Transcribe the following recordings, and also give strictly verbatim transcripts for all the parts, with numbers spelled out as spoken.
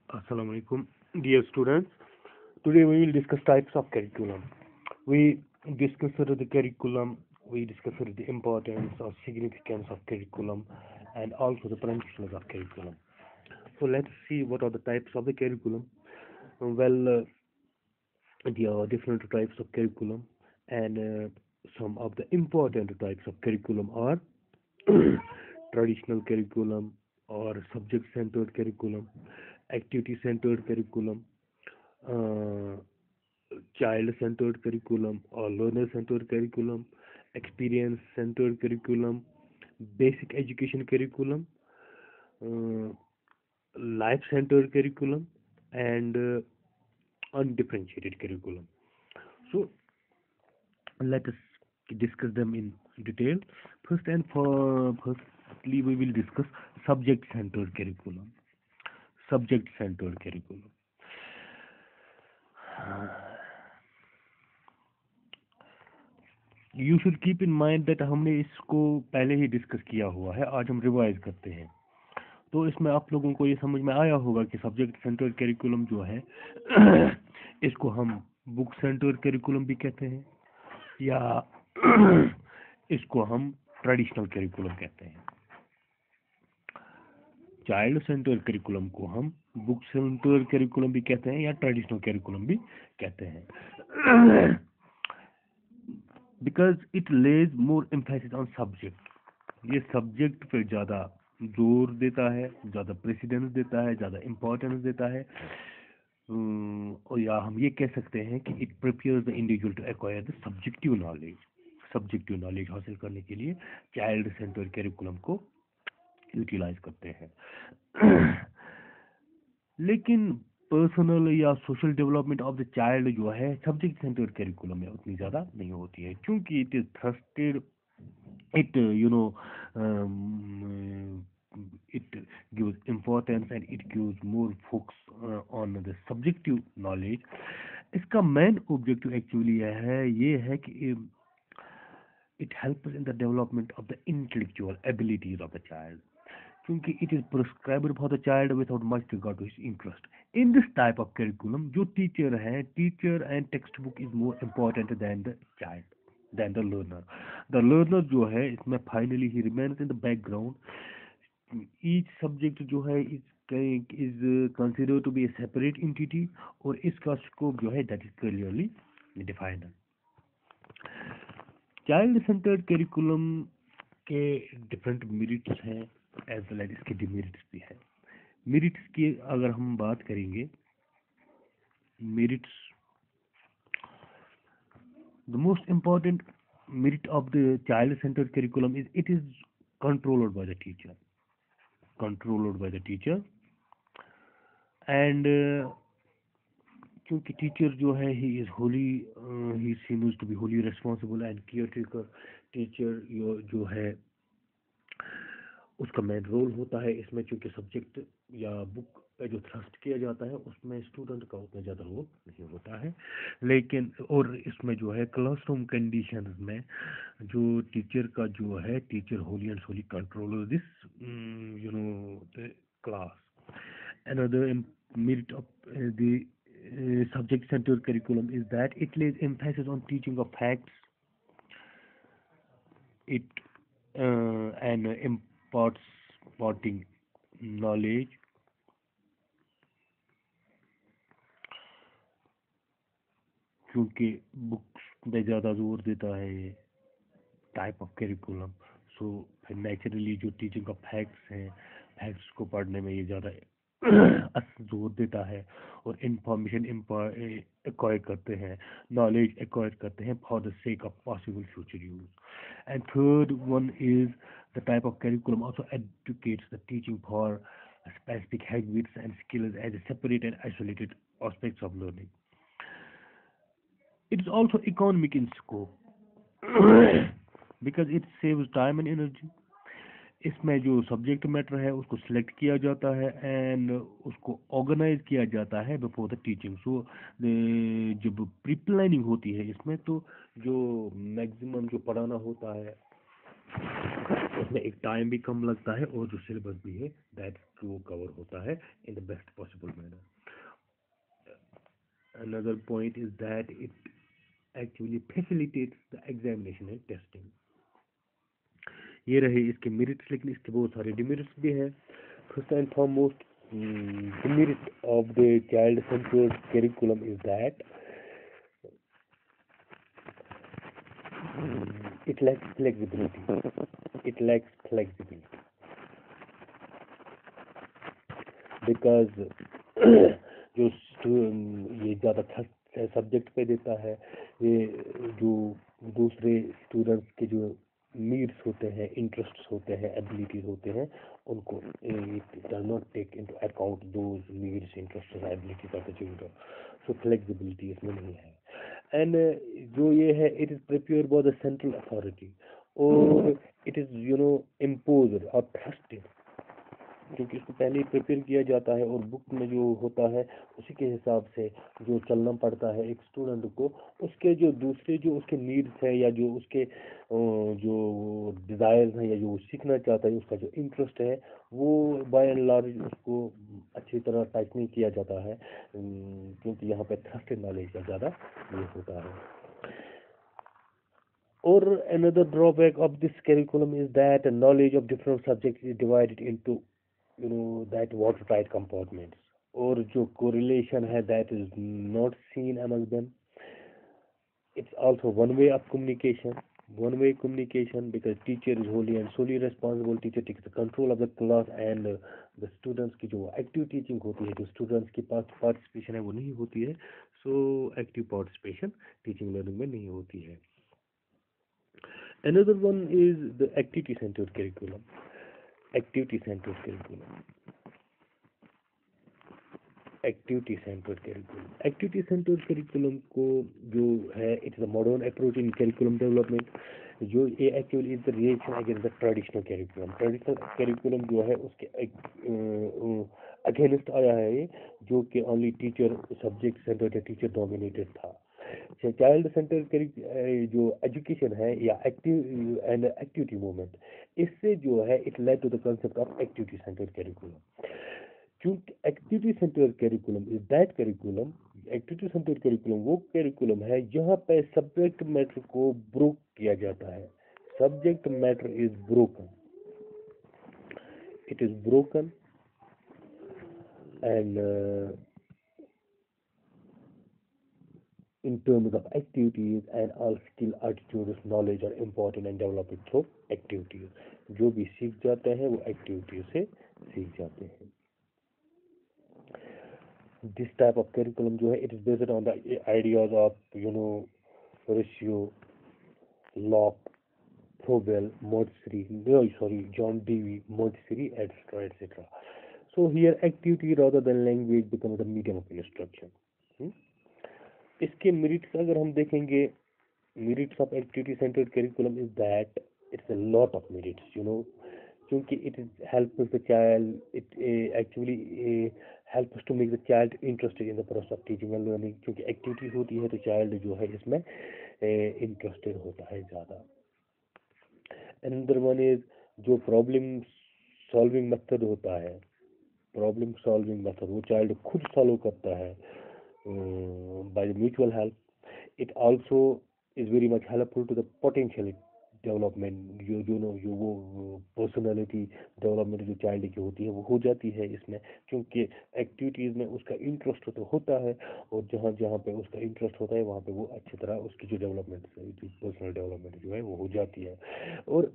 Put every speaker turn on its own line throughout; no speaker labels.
Assalamu alaikum, dear students. Today we will discuss types of curriculum. We discussed the curriculum, we discussed the importance or significance of curriculum, and also the principles of curriculum. So let's see what are the types of the curriculum. Well, uh, there are different types of curriculum, and uh, some of the important types of curriculum are traditional curriculum or subject-centered curriculum, activity-centered curriculum, uh, child-centered curriculum or learner-centered curriculum, experience-centered curriculum, basic education curriculum, uh, life-centered curriculum, and uh, undifferentiated curriculum. So let us discuss them in detail. First and for firstly, we will discuss subject-centered curriculum. Subject-centered curriculum. You should keep in mind that हमने इसको पहले ही discuss किया हुआ है, आज हम revise करते हैं। तो इसमें आप लोगों को ये समझ में आया होगा कि सब्जेक्ट सेंटर्ड करिकुलम जो है इसको हम बुक सेंटर्ड करिकुलम भी कहते हैं या इसको हम ट्रेडिशनल करिकुलम कहते हैं। चाइल्ड सेंटर्ड करिकुलम को हम बुक सेंटर्ड करिकुलम भी कहते हैं या ट्रेडिशनल करिकुलम भी कहते हैं, because it lays more emphasis on subject. ये सब्जेक्ट पे ज़्यादा जोर देता है, ज़्यादा प्रेसिडेंस देता है, ज़्यादा इम्पोर्टेंस देता है, और या हम ये कह सकते हैं कि it prepares the individual to acquire the subjective knowledge. Subjective knowledge हासिल करने के लिए चाइल्ड सेंटर्ड करिकुलम को यूटिलाइज करते हैं। लेकिन पर्सनल या social development of the child जो है सब्जेक्ट सेंटर्ड करिकुलम में उतनी ज़्यादा नहीं होती है, क्योंकि it is thrusted, it you know it gives importance and it gives more focus uh, on the subjective knowledge. इसका main objective actually है ये है कि it helps in the development of the intellectual abilities of the child, क्योंकि it is prescribed for the child without much regard to his interest. In this type of curriculum, जो teacher है, teacher and textbook is more important than the child, than the learner. The learner जो है इसमें finally he remains in the background. Each subject जो है is is considered to be a separate entity और इसका scope जो है that is clearly defined. Child centered curriculum के different merits हैं एज वेल एज इसके डिमेरिट्स भी है। मेरिट्स की अगर हम बात करेंगे, merits, the most important merit of the child centred curriculum is it is controlled by the teacher, controlled by the teacher and क्योंकि टीचर जो है he is wholly, he seems to be wholly responsible and caretaker. Teacher जो है उसका main role होता है इसमें, क्योंकि सब्जेक्ट या बुक पे जो थ्रस्ट किया जाता है उसमें स्टूडेंट का उतना ज़्यादा रोल नहीं होता है। लेकिन और इसमें जो है क्लासरूम कंडीशंस में जो टीचर का जो है, teacher wholly and solely control this you know the class. Another merit of the subject centred curriculum is that it lays emphasis on teaching of facts, it uh, and imparts imparting knowledge, क्योंकि books पे ज़्यादा जोर देता है ये type of curriculum. सो फिर naturally जो teaching of facts हैं, फैक्ट्स को पढ़ने में ये ज़्यादा जोर देता है और इंफॉर्मेशन एक्वायर करते हैं, नॉलेज एक्वायर करते हैं for the sake of possible future use. And third one is the type of curriculum also educates the teaching for specific habits and skills as a separate and isolated aspects of learning. It is also economic in scope because it saves time and energy. इसमें जो subject matter है उसको select किया जाता है and उसको organise किया जाता है बिफोर द टीचिंग। सो जब प्री प्लानिंग होती है इसमें, तो जो मैक्सिमम जो पढ़ाना होता है उसमें एक टाइम भी कम लगता है और जो सिलेबस भी है दैट वो कवर होता है in the best possible manner. another point is that it actually facilitates the examination and testing. ये रहे इसके मेरिट्स, लेकिन इसके बहुत सारे डिमेरिट्स भी हैं. First and foremost demerit of the child centered curriculum is that it lacks flexibility. It lacks flexibility because जो ये ज़्यादा सब्जेक्ट पे देता है, ये जो दूसरे स्टूडेंट्स के जो नीड्स होते हैं, इंटरेस्ट्स होते हैं, एबिलिटीज होते हैं, उनको it does not take into account those needs, interests और abilities of the children. So flexibility इसमें नहीं है. एंड जो ये है, it is prepared by the central authority और it is you know imposed और ट्रस्टेड, क्योंकि इसको पहले ही प्रिपेयर किया जाता है और बुक में जो होता है उसी के हिसाब से जो चलना पड़ता है एक स्टूडेंट को. उसके जो दूसरे जो उसके नीड्स हैं या जो उसके जो डिज़ायर्स हैं या जो वो सीखना चाहता है, उसका जो इंटरेस्ट है, वो बाय एंड लार्ज उसको अच्छी तरह टाइप नहीं किया जाता है, क्योंकि यहाँ पे थ्रस्टेड नॉलेज का ज़्यादा यूज होता है. और another drawback of this curriculum is that knowledge of different subjects is divided into you know that watertight compartments, और जो correlation है that is not seen among them. It's also one way of communication, one way communication because teacher is wholly and solely responsible. Teacher takes the control of the class and uh, the students की जो active teaching होती है, जो students की पास participation है वो नहीं होती है. So active participation teaching learning में नहीं होती है. Another one is the activity centered curriculum. Activity centered curriculum. Activity centered curriculum. Activity centered curriculum को जो है, it is a modern approach in curriculum development. जो ये actually is the reaction against the traditional curriculum. Traditional curriculum जो है उसके against आया है ये, जो कि only teacher subject centered या teacher dominated था. चाइल्ड सेंटर जो एजुकेशन है या एक्टिव एंड एक्टिविटी मूवमेंट, इससे जो है it led to the concept of activity centre curriculum. क्योंकि activity centre curriculum is that curriculum, activity centre curriculum वो करिकुलम है जहाँ पे सब्जेक्ट मैटर को ब्रोक किया जाता है. Subject matter is broken, it is broken and in terms of activities, and all skill, attitudes, knowledge are important and developed through activities. जो भी सीख जाते हैं वो एक्टिविटी से सीख जाते हैं. This type of curriculum जो है it is based on the ideas of you know Horatio, Locke, Froebel, Montessori, no sorry John Dewey, Montessori, et cetera et cetera. So here activity rather than language becomes the medium of instruction. hmm? इसके merits अगर हम देखेंगे, merits of activity centred curriculum is that it's a lot of merits, you know, क्योंकि it is helps the child, it actually helps to make the child interested in the process of teaching and learning. क्योंकि activity होती है तो child जो है इसमें interested होता है ज़्यादा. अनदर वन इज जो प्रॉब्लम सॉल्विंग मेथड होता है, प्रॉब्लम सॉल्विंग मेथड वो चाइल्ड खुद सॉल्व करता है Uh, by the mutual help. It also is very much helpful to the potential development. you you know जो वो personality development जो child की होती है वो हो जाती है इसमें, क्योंकि activities में उसका interest तो होता है और जहाँ जहाँ पे उसका interest होता है वहाँ पे वो अच्छी तरह उसकी जो development जो personal development जो है वो हो जाती है. और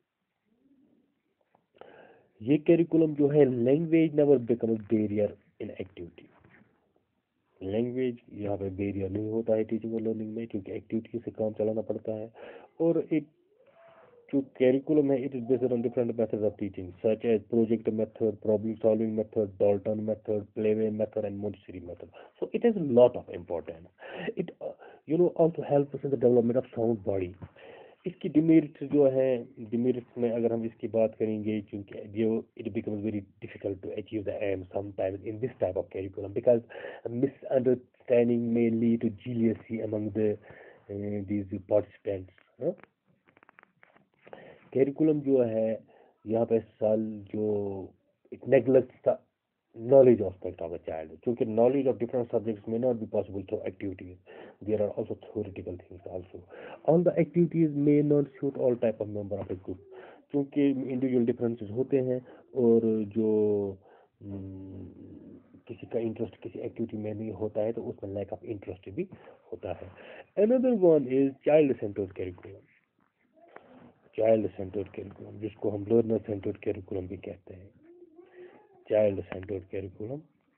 ये curriculum जो है language never becomes barrier in activity. Language यहाँ पे बैरियर नहीं होता है टीचिंग और लर्निंग में, क्योंकि एक्टिविटी से काम चलाना पड़ता है. और एक जो कैरिकुलम है it is based on different methods of teaching such as project method, problem solving method, Dalton method, playway method and Montessori method. So it has lot of importance. It you know also helps in the development of sound body. इसकी demerits जो है, demerits में अगर हम इसकी बात करेंगे, क्योंकि जो it becomes very difficult to achieve the aim sometimes in this type of curriculum because misunderstanding may lead to jealousy among the uh, these participants. Curriculum जो है यहाँ पे साल जो it neglects the knowledge aspect of a child. क्योंकि knowledge of different subjects may not be possible through activities. There are also theoretical things also. All the activities may not suit all type of member of a group. क्योंकि individual differences होते हैं और जो किसी का interest किसी activity में नहीं होता है तो उसमें लैक ऑफ इंटरेस्ट भी होता है. Another one is child centered curriculum. Child centred curriculum जिसको हम लर्नर सेंटर्ड कैरिकुलम भी कहते हैं. Child centred curriculum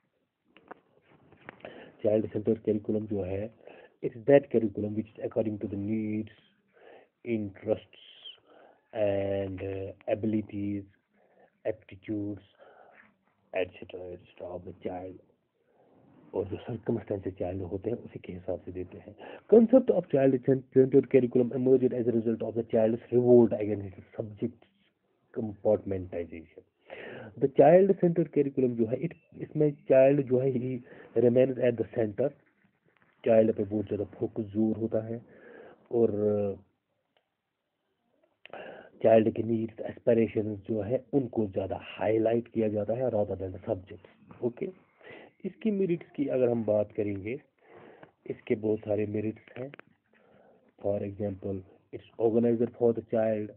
child centred curriculum जो है it's that curriculum which is according to the needs, interests and abilities, aptitudes etcetera etcetera of the child, और जो circumstances child होते हैं उसी के हिसाब से देते हैं. Concept of child centred curriculum emerged as a result of the child's revolt against subject compartmentalisation. The child centred curriculum जो है इट इसमें चाइल्ड जो है he remains at the centre. Child पे बहुत ज़्यादा फोकस जोर होता है और चाइल्ड के नीड्स एस्पिरेशंस जो है उनको ज़्यादा हाईलाइट किया जाता है rather than the subject. Okay, इसकी मेरिट्स की अगर हम बात करेंगे, इसके बहुत सारे मेरिट्स हैं. For example, it's organiser for the child,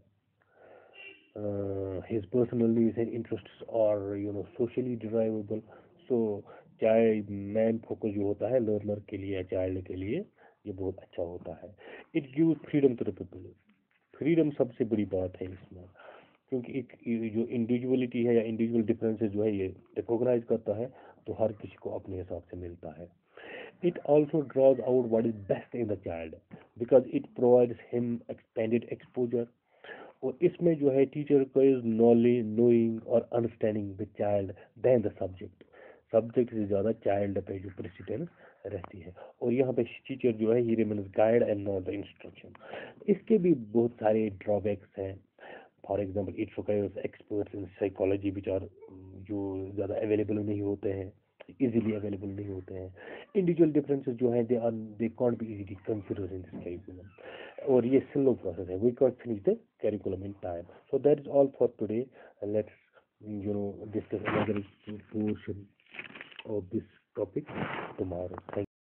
his personal needs and interests और you know socially derivable. So child main focus जो होता है लर्नर के लिए, चाइल्ड के लिए ये बहुत अच्छा होता है. It gives freedom to the people. Freedom सबसे बड़ी बात है इसमें, क्योंकि एक जो इंडिविजुअलिटी है या इंडिविजुअल डिफरेंसेस जो है ये रिकॉग्नाइज करता है तो हर किसी को अपने हिसाब से मिलता है. It also draws out what is best in the child because it provides him expanded exposure. और इसमें जो है टीचर को इज नॉलेज नोइंग और understanding the child then the subject. Subject से ज़्यादा चाइल्ड पे जो प्रेसिडेंस रहती है. और यहाँ पे टीचर जो है he remains guide and not the instruction. इसके भी बहुत सारे ड्रॉबैक्स हैं. For example, it requires experts in psychology which are जो ज़्यादा अवेलेबल नहीं होते हैं, इजीली अवेलेबल नहीं होते हैं. इंडिविजुअल डिफरेंसेस जो हैं they are they can't be easily considered in this curriculum. और ये स्लो प्रोसेस है. We can't finish the curriculum in time. So that is all for today. Let's you know discuss another portion of this topic tomorrow. Thank